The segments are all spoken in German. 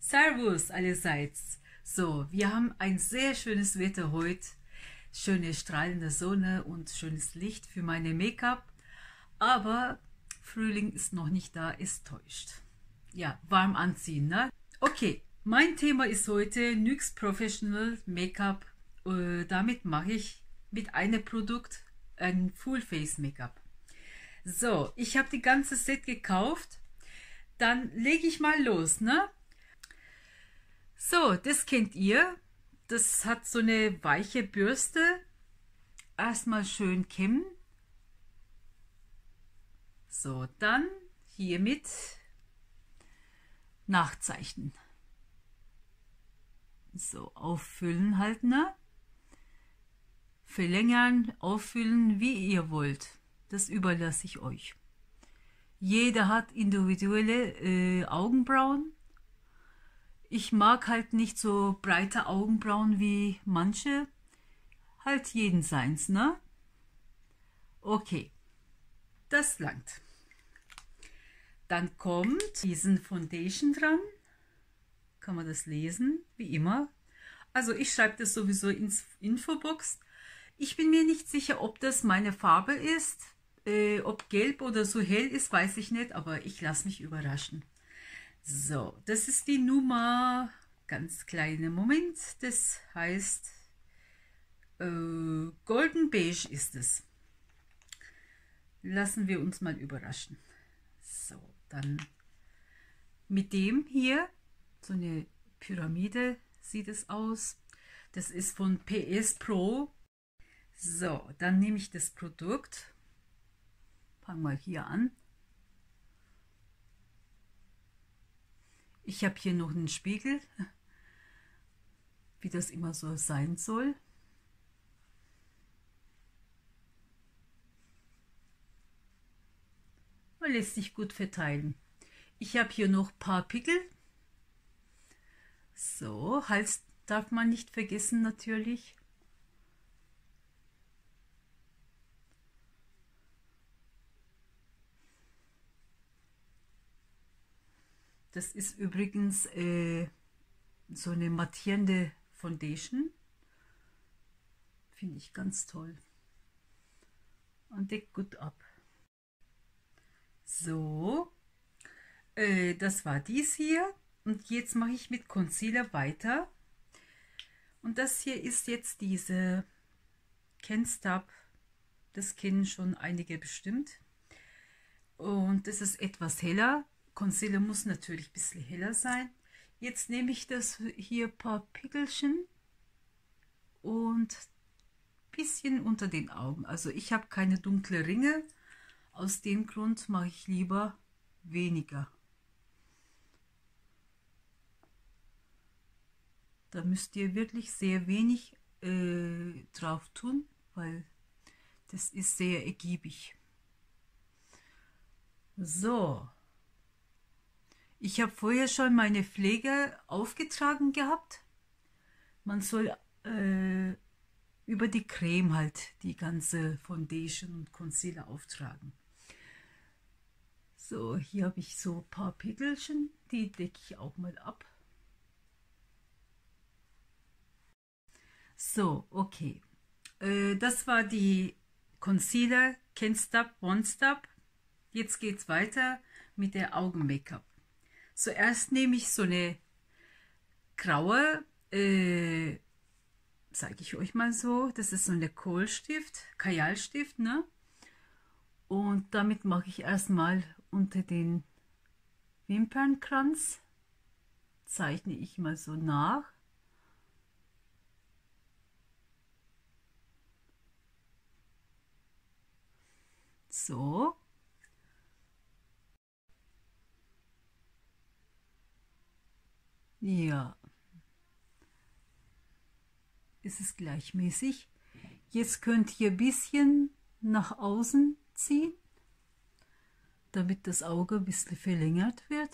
Servus allerseits. So, wir haben ein sehr schönes Wetter heute. Schöne strahlende Sonne und schönes Licht für meine Make-up. Aber Frühling ist noch nicht da, es täuscht. Ja, warm anziehen, ne? Okay, mein Thema ist heute NYX Professional Make-up. Damit mache ich mit einem Produkt ein Full Face Make-up. So, ich habe die ganze Set gekauft. Dann lege ich mal los, ne? So, das kennt ihr. Das hat so eine weiche Bürste. Erstmal schön kämmen. So, dann hiermit nachzeichnen. So, auffüllen halt, ne? Verlängern, auffüllen, wie ihr wollt. Das überlasse ich euch. Jeder hat individuelle Augenbrauen. Ich mag halt nicht so breite Augenbrauen wie manche. Halt jeden seins, ne? Okay, das langt. Dann kommt diesen Foundation dran. Kann man das lesen, wie immer. Also ich schreibe das sowieso ins Infobox. Ich bin mir nicht sicher, ob das meine Farbe ist. Ob gelb oder so hell ist, weiß ich nicht, aber ich lasse mich überraschen. So, das ist die Nummer, ganz kleiner Moment, das heißt Golden Beige ist es. Lassen wir uns mal überraschen. So, dann mit dem hier, so eine Pyramide sieht es aus. Das ist von PS Pro. So, dann nehme ich das Produkt. Fangen wir hier an. Ich habe hier noch einen Spiegel, wie das immer so sein soll. Man lässt sich gut verteilen. Ich habe hier noch ein paar Pickel. So, Hals darf man nicht vergessen natürlich. Das ist übrigens so eine mattierende Foundation. Finde ich ganz toll. Und deckt gut ab. So, das war dies hier. Und jetzt mache ich mit Concealer weiter. Und das hier ist jetzt diese Can't Stop. Das kennen schon einige bestimmt. Und das ist etwas heller. Concealer muss natürlich ein bisschen heller sein. Jetzt nehme ich das hier ein paar Pickelchen und ein bisschen unter den Augen. Also ich habe keine dunkle Ringe. Aus dem Grund mache ich lieber weniger. Da müsst ihr wirklich sehr wenig drauf tun, weil das ist sehr ergiebig. So. Ich habe vorher schon meine Pflege aufgetragen gehabt. Man soll über die Creme halt die ganze Foundation und Concealer auftragen. So, hier habe ich so ein paar Pickelchen, die decke ich auch mal ab. So, okay. Das war die Concealer Can't Stop, One Stop. Jetzt geht es weiter mit der Augen-Make-up. Zuerst nehme ich so eine graue, zeige ich euch mal so, das ist so eine Kohlstift, Kajalstift, ne? Und damit mache ich erstmal unter den Wimpernkranz, zeichne ich mal so nach. So. Ja, ist es gleichmäßig. Jetzt könnt ihr ein bisschen nach außen ziehen, damit das Auge ein bisschen verlängert wird.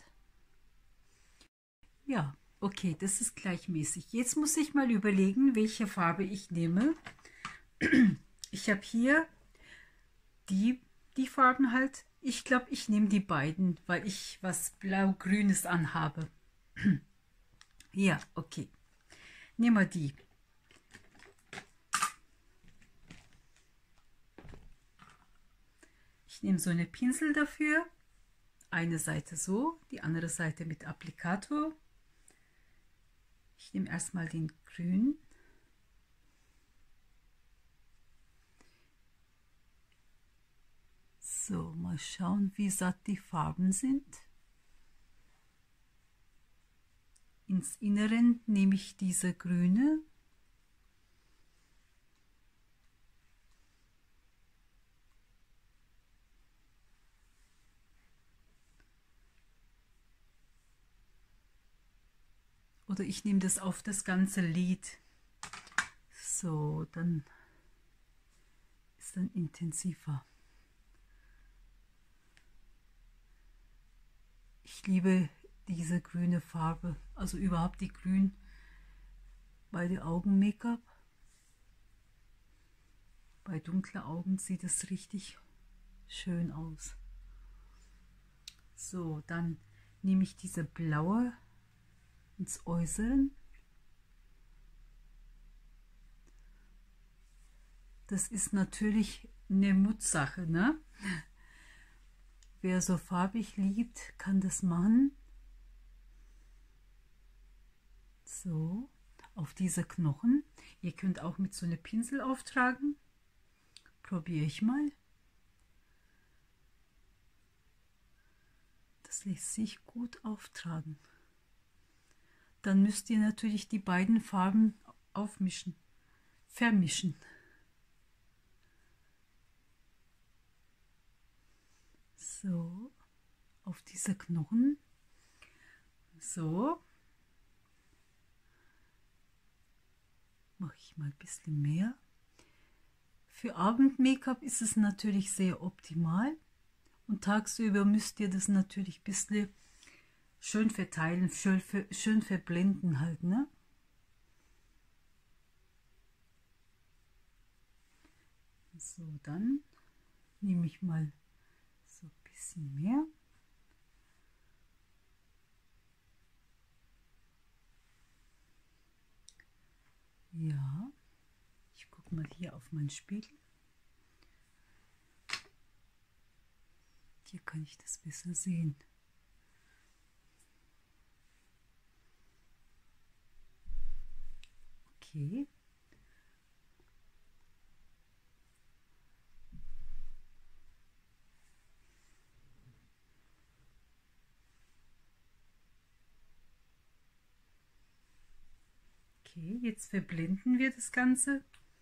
Ja, okay, das ist gleichmäßig. Jetzt muss ich mal überlegen, welche Farbe ich nehme. Ich habe hier die Farben halt. Ich glaube, ich nehme die beiden, weil ich was Blau-Grünes anhabe. Ja, okay. Nehmen wir die. Ich nehme so eine Pinsel dafür. Eine Seite so, die andere Seite mit Applikator. Ich nehme erstmal den grünen. So, mal schauen, wie satt die Farben sind. Ins Inneren nehme ich diese grüne. Oder ich nehme das auf das ganze Lid. So, dann ist dann intensiver. Ich liebe diese grüne Farbe, also überhaupt die Grün bei den Augen-Make-up. Bei dunklen Augen sieht es richtig schön aus. So, dann nehme ich diese blaue ins Äußeren. Das ist natürlich eine Mutsache, ne? Wer so farbig liebt, kann das machen. So, auf diese Knochen. Ihr könnt auch mit so einem Pinsel auftragen. Probiere ich mal. Das lässt sich gut auftragen. Dann müsst ihr natürlich die beiden Farben aufmischen, vermischen. So, auf diese Knochen. So. Mache ich mal ein bisschen mehr. Für Abend-Make-up ist es natürlich sehr optimal. Und tagsüber müsst ihr das natürlich ein bisschen schön verteilen, schön verblenden halt, ne? So, dann nehme ich mal so ein bisschen mehr. Ja, ich gucke mal hier auf meinen Spiegel. Hier kann ich das besser sehen. Okay. Okay, jetzt verblenden wir das Ganze.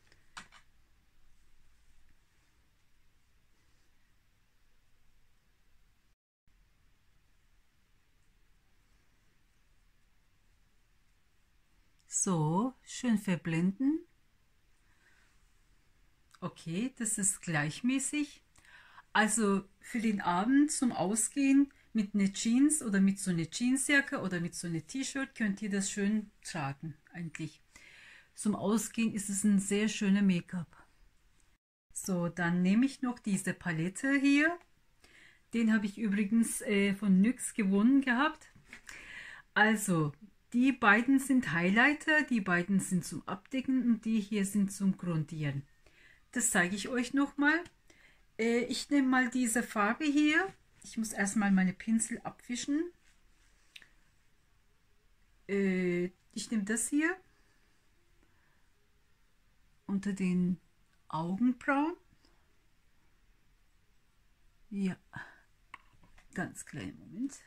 So, schön verblenden. Okay, das ist gleichmäßig. Also für den Abend zum Ausgehen mit einer Jeans oder mit so einer Jeansjacke oder mit so einer T-Shirt könnt ihr das schön tragen eigentlich. Zum Ausgehen ist es ein sehr schöner Make-up. So, dann nehme ich noch diese Palette hier. Den habe ich übrigens von NYX gewonnen gehabt. Also, die beiden sind Highlighter, die beiden sind zum Abdecken und die hier sind zum Grundieren. Das zeige ich euch nochmal. Ich nehme mal diese Farbe hier. Ich muss erstmal meine Pinsel abwischen. Ich nehme das hier unter den Augenbrauen. Ja, ganz kleinen Moment.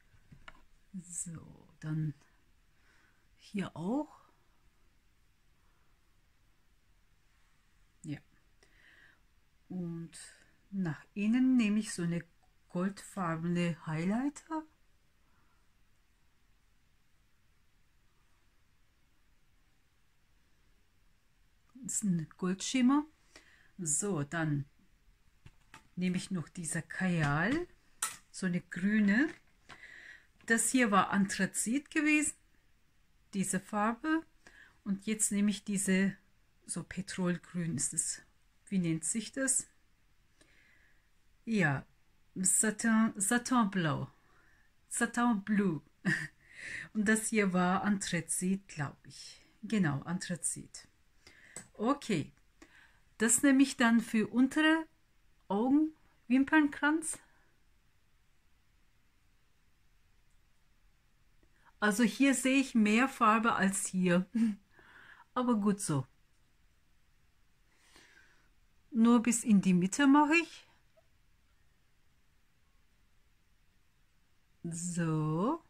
So, dann hier auch. Ja. Und nach innen nehme ich so eine goldfarbene Highlighter. Das ist ein Goldschimmer. So, dann nehme ich noch dieser Kajal, so eine grüne. Das hier war Anthrazit gewesen, diese Farbe. Und jetzt nehme ich diese, so Petrolgrün ist es. Wie nennt sich das? Ja, Satin Blau. Satin Blue. Und das hier war Anthrazit, glaube ich. Genau, Anthrazit. Okay, das nehme ich dann für untere Augen, Wimpernkranz. Also hier sehe ich mehr Farbe als hier. Aber gut so. Nur bis in die Mitte mache ich. So.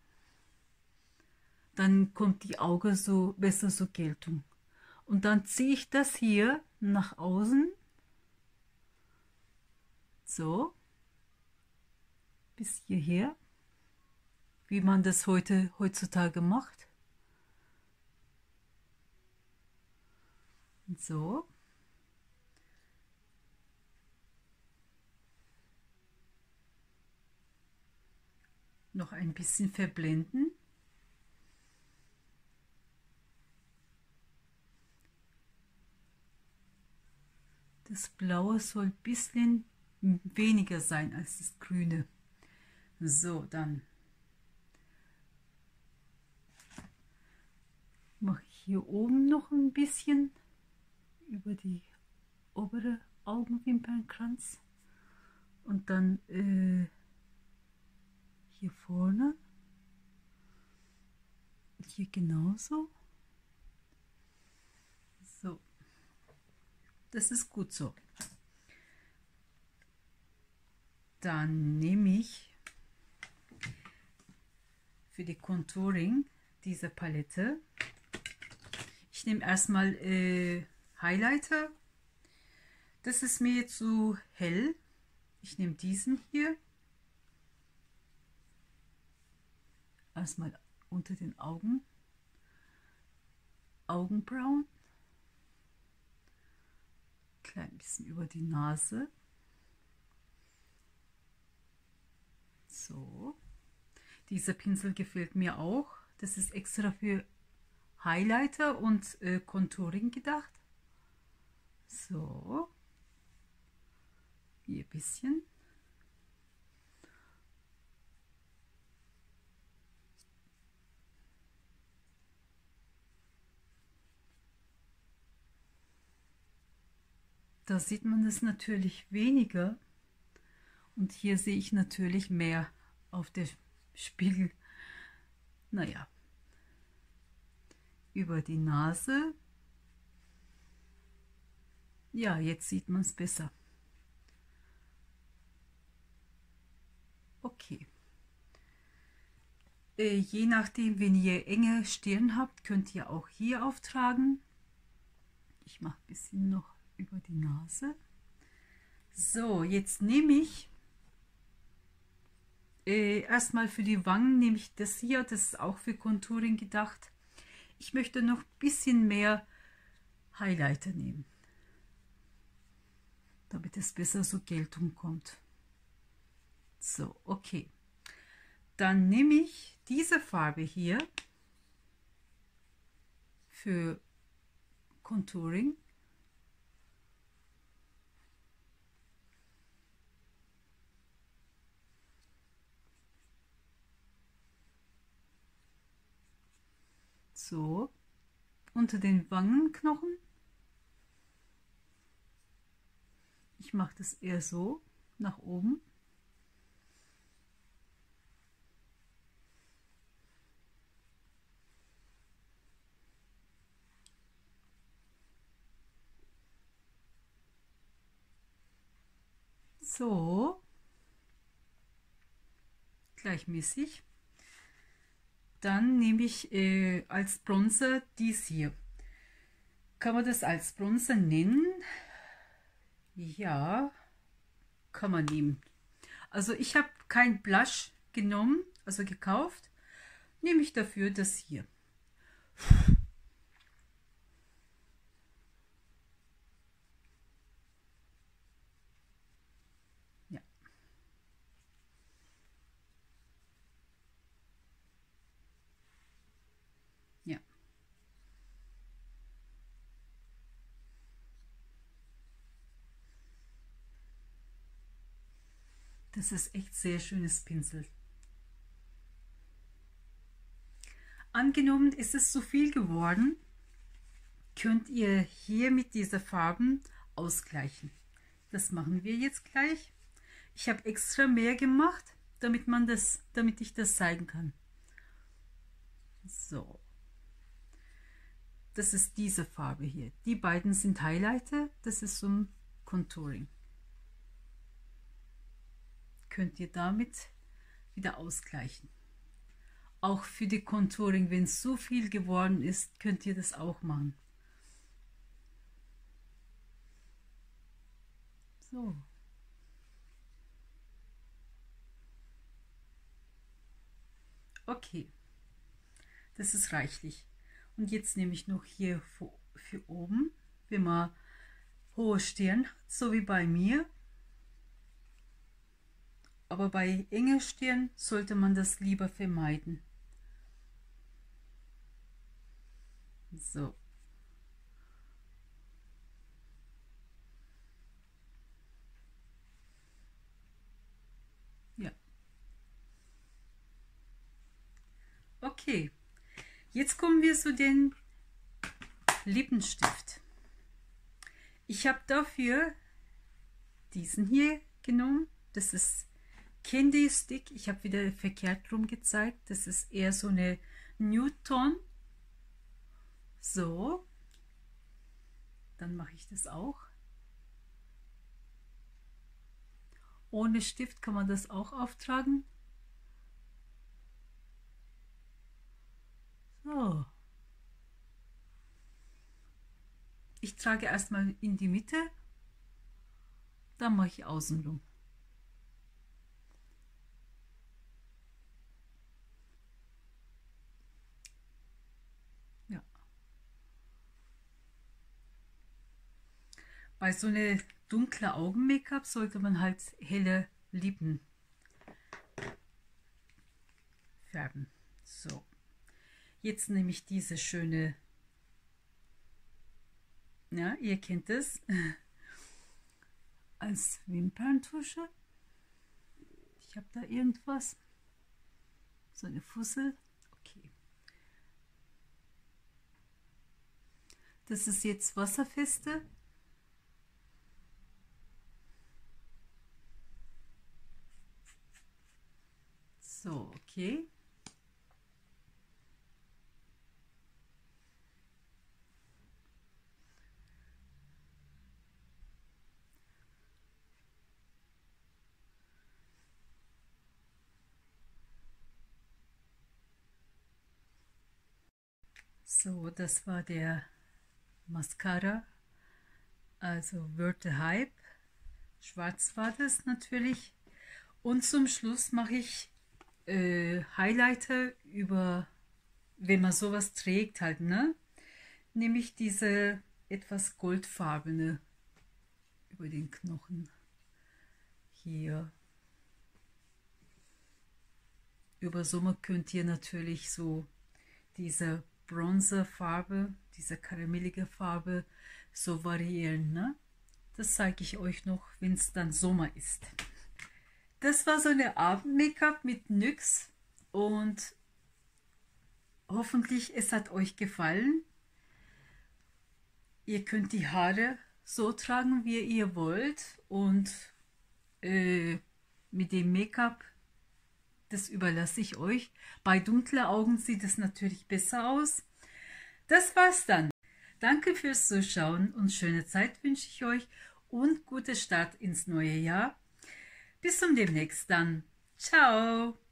Dann kommt die Auge so besser zur Geltung. Und dann ziehe ich das hier nach außen. So. Bis hierher. Wie man das heutzutage macht. So. Noch ein bisschen verblenden. Das Blaue soll ein bisschen weniger sein als das Grüne. So, dann mache ich hier oben noch ein bisschen über die obere Augenwimpernkranz und dann hier vorne, hier genauso. So, das ist gut so. Dann nehme ich für die Contouring diese Palette. Ich nehme erstmal Highlighter. Das ist mir zu hell. Ich nehme diesen hier. Erstmal unter den Augen. Augenbrauen. Klein bisschen über die Nase. So. Dieser Pinsel gefällt mir auch. Das ist extra für Highlighter und Contouring gedacht. So. Hier ein bisschen. Da sieht man es natürlich weniger. Und hier sehe ich natürlich mehr auf der Spiegel. Naja. Über die Nase. Ja, jetzt sieht man es besser. Okay. Je nachdem, wenn ihr enge Stirn habt, könnt ihr auch hier auftragen. Ich mache ein bisschen noch über die Nase. So, jetzt nehme ich erstmal für die Wangen nehme ich das hier. Das ist auch für Contouring gedacht. Ich möchte noch ein bisschen mehr Highlighter nehmen, damit es besser zur Geltung kommt. So, okay. Dann nehme ich diese Farbe hier für Contouring. So, unter den Wangenknochen. Ich mache das eher so nach oben. So, gleichmäßig. Dann nehme ich als Bronzer dies hier. Kann man das als Bronzer nennen? Ja, kann man nehmen. Also ich habe kein Blush genommen, also gekauft. Nehme ich dafür das hier. Ja. Ja. Das ist echt sehr schönes Pinsel. Angenommen, ist es zu viel geworden, könnt ihr hier mit diesen Farben ausgleichen. Das machen wir jetzt gleich. Ich habe extra mehr gemacht, damit ich das zeigen kann. So. Das ist diese Farbe hier. Die beiden sind Highlighter, das ist zum Contouring. Könnt ihr damit wieder ausgleichen. Auch für die Contouring, wenn es zu viel geworden ist, könnt ihr das auch machen. So. Okay. Das ist reichlich. Und jetzt nehme ich noch hier für oben, wenn man hohe Stirn hat, so wie bei mir. Aber bei enger Stirn sollte man das lieber vermeiden. So. Ja. Okay. Jetzt kommen wir zu den Lippenstift. Ich habe dafür diesen hier genommen. Das ist Candy Stick. Ich habe wieder verkehrt rum gezeigt. Das ist eher so eine Nude-Ton. So. Dann mache ich das auch. Ohne Stift kann man das auch auftragen. So. Ich trage erstmal in die Mitte, dann mache ich außenrum. Ja. Bei so einer dunklen Augen-Make-up sollte man halt helle Lippen färben. So. Jetzt nehme ich diese schöne, ja, ihr kennt es, als Wimperntusche. Ich habe da irgendwas, so eine Fussel. Okay. Das ist jetzt wasserfeste. So, okay. So, das war der Mascara, also Wörter Hype. Schwarz war das natürlich. Und zum Schluss mache ich Highlighter über, wenn man sowas trägt halt, ne? Nehme ich diese etwas goldfarbene über den Knochen hier. Über Sommer könnt ihr natürlich so diese Bronzefarbe, diese karamellige Farbe so variieren, ne? Das zeige ich euch noch, wenn es dann Sommer ist. Das war so eine Abend-Make-up mit NYX und hoffentlich es hat euch gefallen. Ihr könnt die Haare so tragen, wie ihr wollt, und mit dem Make-up, das überlasse ich euch. Bei dunklen Augen sieht es natürlich besser aus. Das war's dann. Danke fürs Zuschauen und schöne Zeit wünsche ich euch und guten Start ins neue Jahr. Bis zum demnächst dann. Ciao.